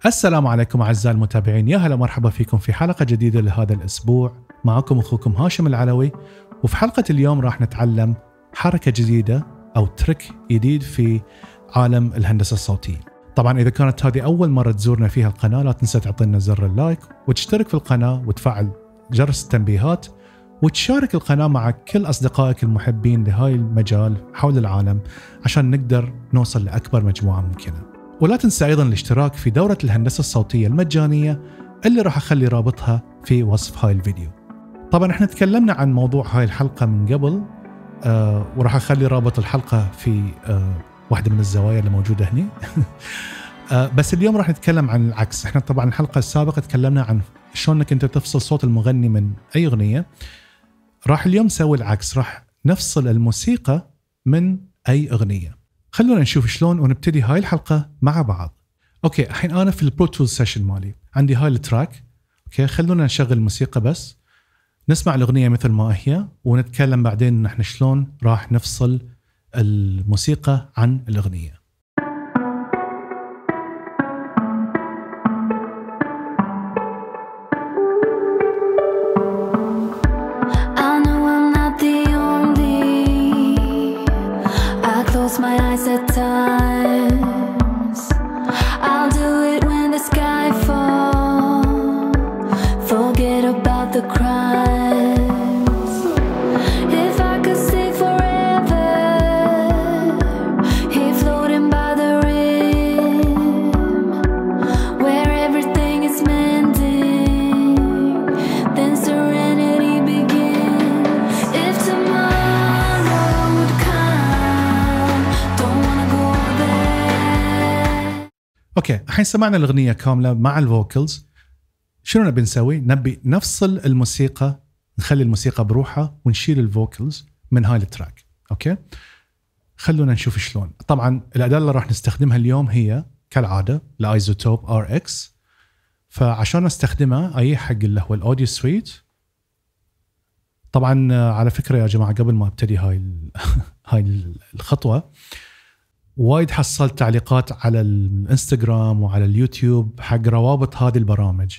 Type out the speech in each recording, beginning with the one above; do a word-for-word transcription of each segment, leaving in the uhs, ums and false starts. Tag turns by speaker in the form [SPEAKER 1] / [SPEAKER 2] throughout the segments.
[SPEAKER 1] السلام عليكم أعزائي المتابعين، يا هلا مرحبا فيكم في حلقة جديدة لهذا الأسبوع. معكم أخوكم هاشم العلوي، وفي حلقة اليوم راح نتعلم حركة جديدة أو تريك جديد في عالم الهندسة الصوتية. طبعا إذا كانت هذه أول مرة تزورنا فيها القناة لا تنسى تعطينا زر اللايك وتشترك في القناة وتفعل جرس التنبيهات وتشارك القناة مع كل أصدقائك المحبين لهاي المجال حول العالم عشان نقدر نوصل لأكبر مجموعة ممكنة. ولا تنسى أيضا الاشتراك في دورة الهندسة الصوتية المجانية اللي راح أخلي رابطها في وصف هاي الفيديو. طبعا احنا تكلمنا عن موضوع هاي الحلقة من قبل، آه وراح أخلي رابط الحلقة في آه واحدة من الزوايا اللي موجودة هنا. آه بس اليوم راح نتكلم عن العكس. احنا طبعا الحلقة السابقة تكلمنا عن شلون انك انت تفصل صوت المغني من أي أغنية. راح اليوم نسوي العكس، راح نفصل الموسيقى من أي أغنية. خلونا نشوف شلون ونبتدي هاي الحلقة مع بعض. اوكي، الحين انا في البرو تولز سيشن مالي عندي هاي التراك. اوكي، خلونا نشغل الموسيقى بس نسمع الأغنية مثل ما هي ونتكلم بعدين نحن شلون راح نفصل الموسيقى عن الأغنية.
[SPEAKER 2] My eyes at times I'll do it when the sky falls. Forget about the crimes. If I could stay forever here floating by the rim where everything is mending, then serenity begins. If tomorrow would come.
[SPEAKER 1] اوكي، الحين سمعنا الأغنية كاملة مع الفوكلز. شنو نبي نسوي؟ نبي نفصل الموسيقى، نخلي الموسيقى بروحها ونشيل الفوكلز من هاي التراك. اوكي، خلونا نشوف شلون. طبعا الأداة اللي راح نستخدمها اليوم هي كالعادة الايزوتوب ار اكس. فعشان استخدمها اي حق اللي هو الاوديو سويت. طبعا على فكرة يا جماعة قبل ما ابتدي هاي هاي الخطوة، وايد حصلت تعليقات على الانستغرام وعلى اليوتيوب حق روابط هذه البرامج.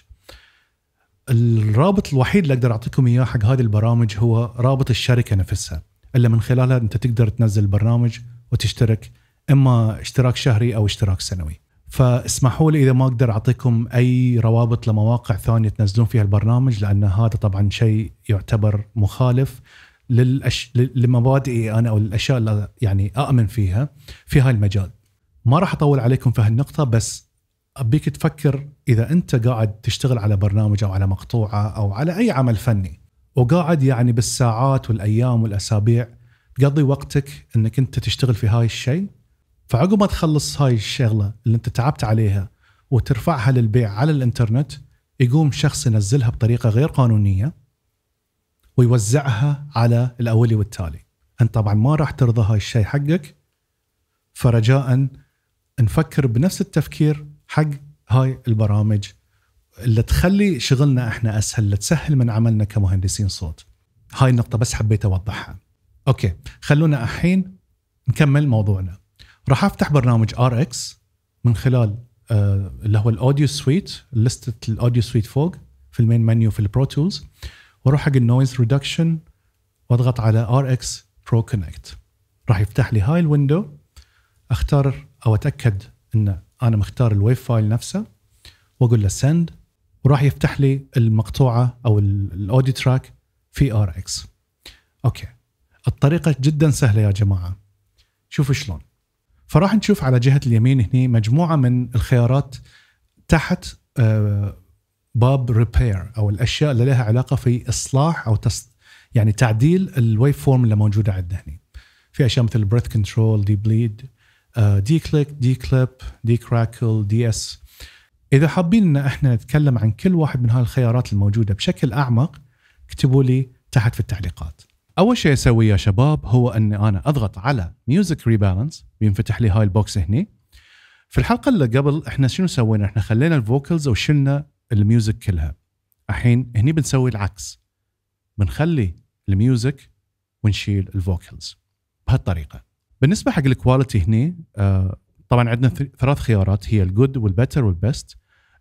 [SPEAKER 1] الرابط الوحيد اللي اقدر اعطيكم اياه حق هذه البرامج هو رابط الشركة نفسها، اللي من خلالها انت تقدر تنزل البرنامج وتشترك، اما اشتراك شهري او اشتراك سنوي. فاسمحوا لي اذا ما اقدر اعطيكم اي روابط لمواقع ثانية تنزلون فيها البرنامج، لان هذا طبعا شيء يعتبر مخالف للأش... لمبادئي أنا أو الأشياء اللي يعني أؤمن فيها في هاي المجال. ما راح أطول عليكم في هالنقطة، بس أبيك تفكر إذا أنت قاعد تشتغل على برنامج أو على مقطوعة أو على أي عمل فني، وقاعد يعني بالساعات والأيام والأسابيع تقضي وقتك أنك أنت تشتغل في هاي الشيء، فعقب ما تخلص هاي الشغلة اللي أنت تعبت عليها وترفعها للبيع على الإنترنت، يقوم شخص ينزلها بطريقة غير قانونية ويوزعها على الأولي والتالي. أنت طبعا ما راح ترضى هاي الشيء حقك، فرجاء نفكر بنفس التفكير حق هاي البرامج اللي تخلي شغلنا احنا أسهل، اللي تسهل من عملنا كمهندسين صوت. هاي النقطة بس حبيت أوضحها. أوكي، خلونا الحين نكمل موضوعنا. راح أفتح برنامج آر إكس من خلال آه اللي هو الأوديو سويت، لستة الأوديو سويت فوق في المين منيو في البرو تولز، واروح حق النويز ريدكشن واضغط على آر إكس Pro Connect. راح يفتح لي هاي الويندو، اختار او اتاكد ان انا مختار الويف فايل نفسه واقول له send، وراح يفتح لي المقطوعه او الاوديو تراك في آر إكس. اوكي، الطريقه جدا سهله يا جماعه. شوفوا شلون. فراح نشوف على جهه اليمين هنا مجموعه من الخيارات تحت آه باب ريبير او الاشياء اللي لها علاقه في اصلاح او تص... يعني تعديل الويف فورم اللي موجوده عندنا هنا. في اشياء مثل بريث كنترول، دي بليد، دي كليك، دي كليب، دي كراكل، دي اس. اذا حابين ان احنا نتكلم عن كل واحد من هاي الخيارات الموجوده بشكل اعمق، اكتبوا لي تحت في التعليقات. اول شيء اسويه يا شباب هو ان انا اضغط على ميوزك ريبالانس، بينفتح لي هاي البوكس هنا. في الحلقه اللي قبل احنا شنو سوينا؟ احنا خلينا الفوكلز وشلنا الميوزك كلها. الحين هني بنسوي العكس، بنخلي الميوزك ونشيل الفوكلز بهالطريقة. بالنسبة حق الكواليتي هني آه طبعا عندنا ثلاث خيارات، هي الجود والبتر والبست.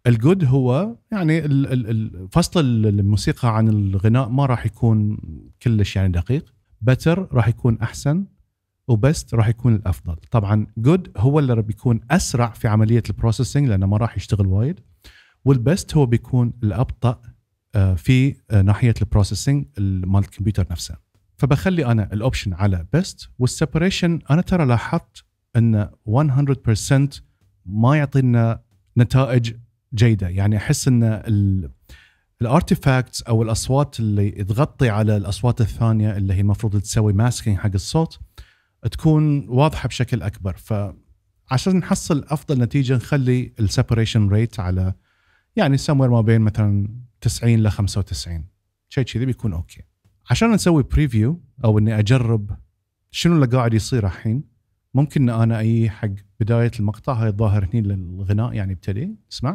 [SPEAKER 1] الجود هو يعني ال- ال- ال- فصل الموسيقى عن الغناء ما راح يكون كلش يعني دقيق. بتر راح يكون احسن، وبست راح يكون الافضل. طبعا جود هو اللي بيكون اسرع في عمليه البروسيسنج لانه ما راح يشتغل وايد، والبست هو بيكون الابطا في ناحيه البروسيسنج مال الكمبيوتر نفسه. فبخلي انا الاوبشن على بست. والسيبريشن انا ترى لاحظت ان مية بالمية ما يعطينا نتائج جيده، يعني احس ان الارتيفاكتس او الاصوات اللي تغطي على الاصوات الثانيه اللي هي المفروض تسوي ماسكينج حق الصوت تكون واضحه بشكل اكبر. فعشان نحصل افضل نتيجه نخلي السيبريشن ريت على يعني سموير ما بين مثلا تسعين ل خمسة وتسعين، شيء كذي بيكون اوكي. عشان نسوي بريفيو او اني اجرب شنو اللي قاعد يصير الحين، ممكن ان انا اي حق بدايه المقطع. هاي الظاهر هني للغناء يعني ابتدي اسمع.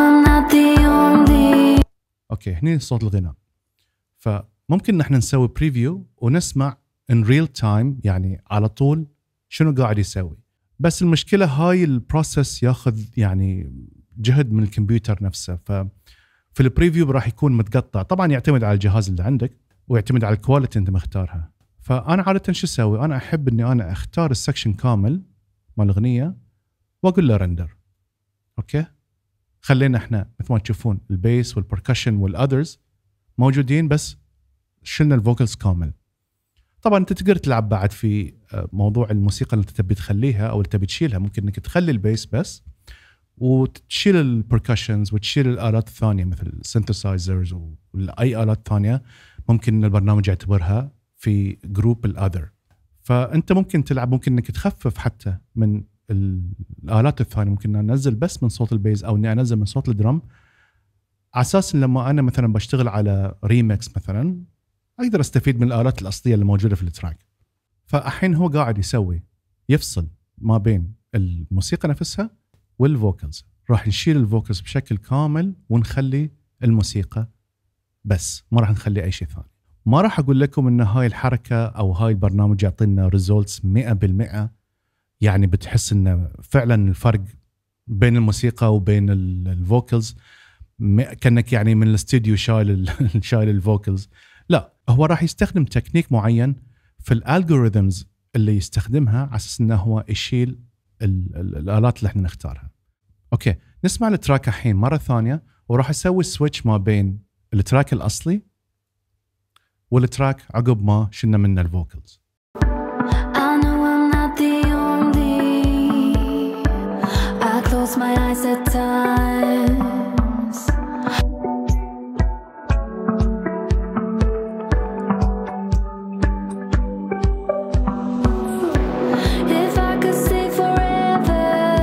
[SPEAKER 1] اوكي هني صوت الغناء. فممكن نحن نسوي بريفيو ونسمع ان ريل تايم، يعني على طول شنو قاعد يسوي. بس المشكله هاي البروسيس ياخذ يعني جهد من الكمبيوتر نفسه. ففي البريفيو راح يكون متقطع، طبعا يعتمد على الجهاز اللي عندك ويعتمد على الكواليتي انت مختارها. فانا عاده شو اسوي؟ انا احب اني انا اختار السكشن كامل مال الاغنيه واقول له رندر. اوكي خلينا احنا مثل ما تشوفون البيس والبركشن والاذرز موجودين، بس شلنا الفوكلز كامل. طبعا انت تقدر تلعب بعد في موضوع الموسيقى اللي انت تبي تخليها او اللي تبي تشيلها. ممكن انك تخلي البيس بس وتشيل البركشنز وتشيل الالات الثانيه مثل السينثسايزرز واي الات ثانيه ممكن البرنامج يعتبرها في جروب الاذر. فانت ممكن تلعب، ممكن انك تخفف حتى من الالات الثانيه. ممكن انزل بس من صوت البيز او اني انزل من صوت الدرم، على اساس لما انا مثلا بشتغل على ريمكس مثلا اقدر استفيد من الالات الاصليه اللي موجوده في التراك. فالحين هو قاعد يسوي يفصل ما بين الموسيقى نفسها والفوكلز. راح نشيل الفوكلز بشكل كامل ونخلي الموسيقى بس، ما راح نخلي اي شيء ثاني. ما راح اقول لكم ان هاي الحركه او هاي البرنامج يعطينا ريزولتس مئة بالمئة، يعني بتحس ان فعلا الفرق بين الموسيقى وبين الفوكلز كانك يعني من الاستوديو شايل شايل الفوكلز. لا، هو راح يستخدم تكنيك معين في الالجوريثمز اللي يستخدمها على اساس انه هو يشيل ال ال الالات اللي احنا نختارها. اوكي نسمع التراك الحين مره ثانيه، وراح اسوي سويتش ما بين التراك الاصلي والتراك عقب ما شلنا منه الفوكلز.
[SPEAKER 2] My eyes at times. If I could stay forever,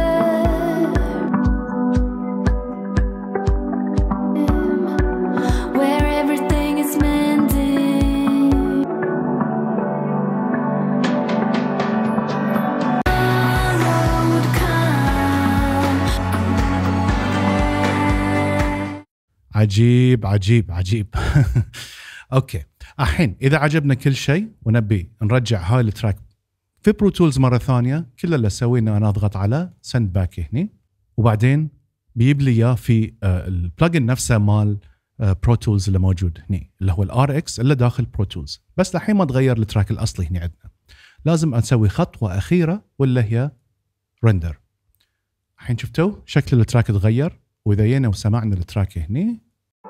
[SPEAKER 2] where everything is mending.
[SPEAKER 1] عجيب عجيب عجيب. اوكي الحين اذا عجبنا كل شيء ونبي نرجع هاي التراك في برو تولز مره ثانيه، كل اللي اسويه ان انا اضغط على سند باك هني، وبعدين بيجيب لي اياه في البلجن نفسه مال برو تولز اللي موجود هني اللي هو الار اكس اللي داخل برو تولز. بس الحين ما تغير التراك الاصلي هني عندنا، لازم نسوي خطوه اخيره واللي هي رندر. الحين شفتوا شكل التراك تغير، واذا جينا وسمعنا التراك هني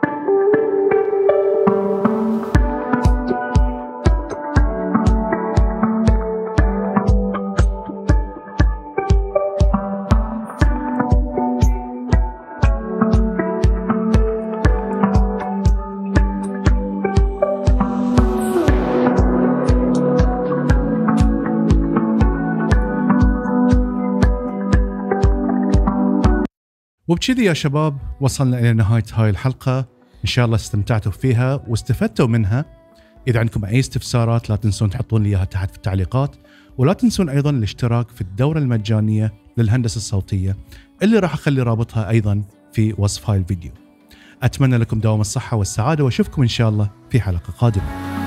[SPEAKER 1] وبكذي يا شباب وصلنا إلى نهاية هاي الحلقة. إن شاء الله استمتعتوا فيها واستفدتوا منها. إذا عندكم أي استفسارات لا تنسون تحطون لي إياها تحت في التعليقات، ولا تنسون أيضا الاشتراك في الدورة المجانية للهندسة الصوتية اللي راح أخلي رابطها أيضا في وصف هاي الفيديو. أتمنى لكم دوام الصحة والسعادة، وأشوفكم إن شاء الله في حلقة قادمة.